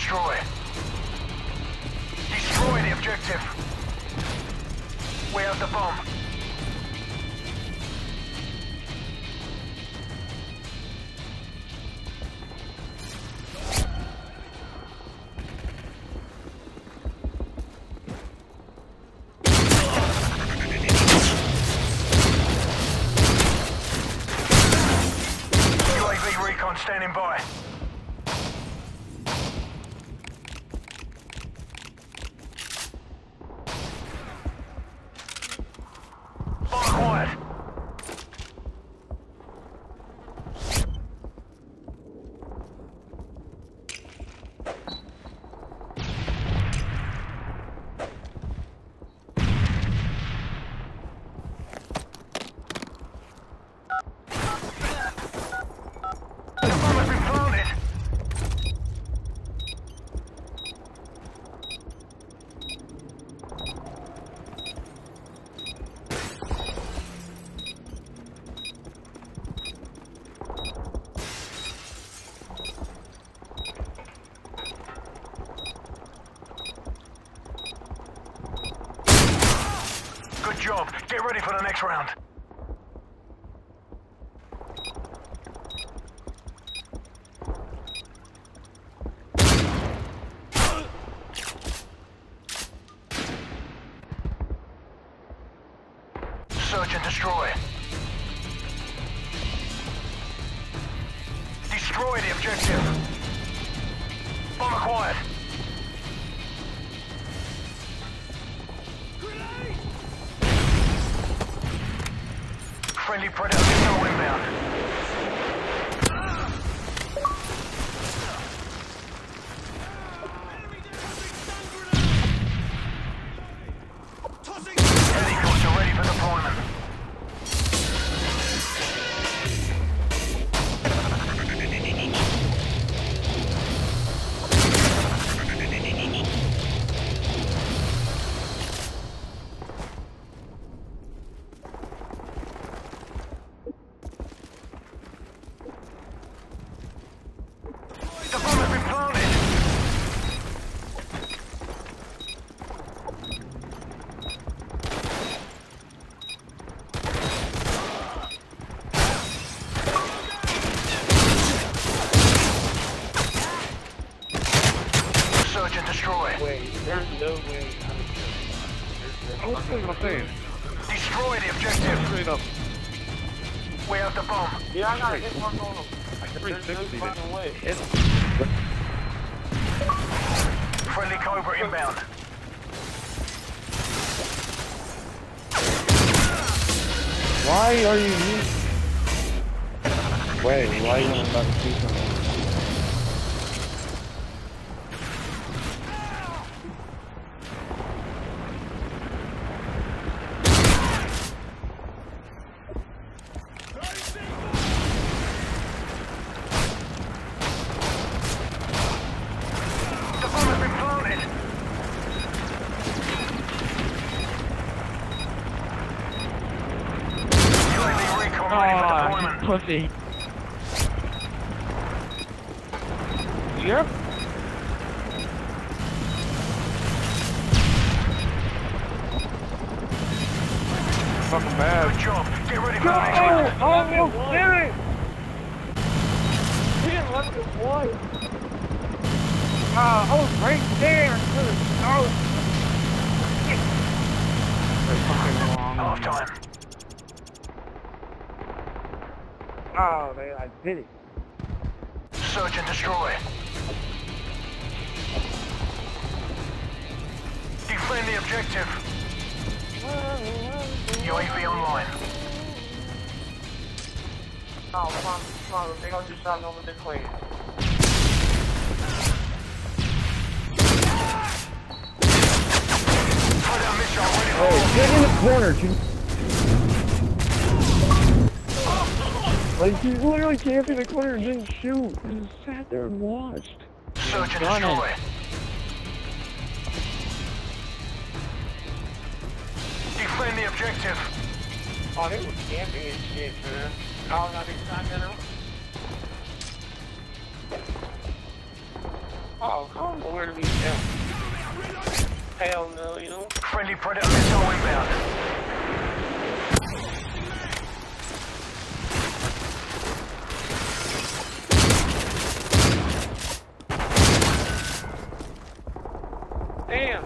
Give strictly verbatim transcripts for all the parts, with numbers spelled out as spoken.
destroy. Destroy the objective. We have the bomb. U A V recon standing by. Quiet. The bomb has been planted. Good job. Get ready for the next round. Search and destroy. Destroy the objective. Bomb acquired. Friendly Predator missile inbound. Helicopter ready for deployment. The bomb has been planted. Search and destroy. Wait, there's no way. What's the thing? Destroy the objective. Straight up. We have the bomb. Yeah, I got hit one on him. three There's no sixty. fucking way. Hit him. Friendly Cobra inbound. Why are you using... Wait, why are you about to do something? The bomb has been planted. U A V recon ready for deployment. Pussy. Yep. Fucking bad. Good job. Get ready for Go! the next round. Almost did it! He didn't let me one. Uh, I was right there. Oh, shit. That's fucking wrong. Half time. Oh, man, I did it. Search and destroy. Defend the objective. U A V online. Oh, come on, come on, they gonna do something over the clear. Predator missile ready for Hey, get in the corner, dude. Like, he literally camped in the corner and didn't shoot. He just sat there and watched. Search and Done it. destroy. Defend the objective. Oh, they were camping and shit, man. Oh, not big time, you know? Oh, I don't know where to be now. Hell no, you know? Friendly Predator missile inbound. Damn!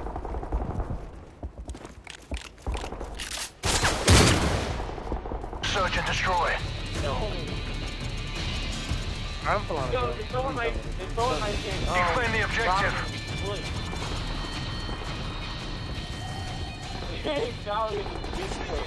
Search and destroy. No. I'm flying. Yo, it's throwing my, it's throwing my thing. Defend the objective. It's down in the display.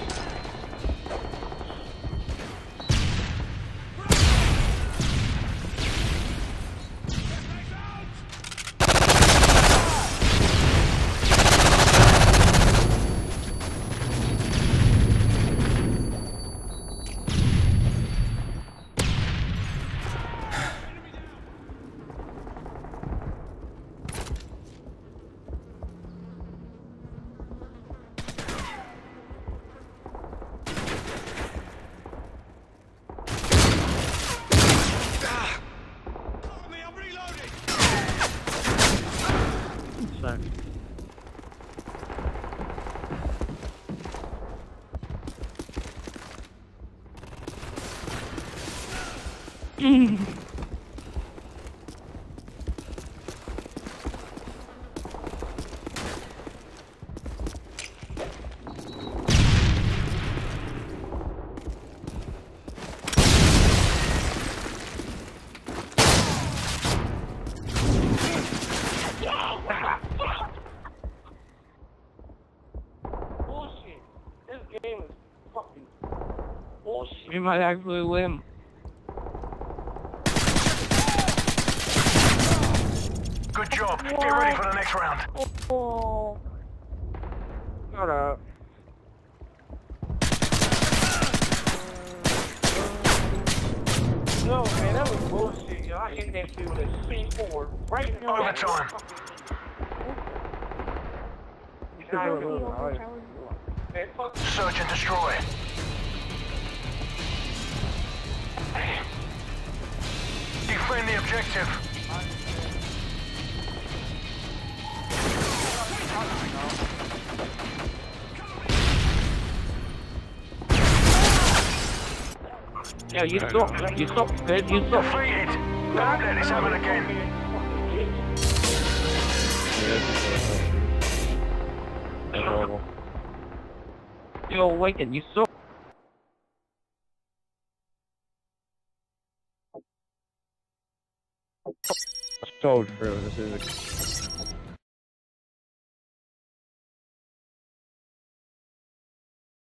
Sorry. Bullshit. This game is fucking bullshit. We might actually win. Good job. Get ready for the next round. Oh. Shut up. No, man, that was bullshit, yo. I hit that shit with a C four right in the Overtime. You should do a little higher. Man, fuck Search and destroy. Defend the objective. Yeah, you suck. You suck, man. You suck. Defeated. Don't let this happen again. That's horrible. Yo, Lincoln, you suck. So true. This is.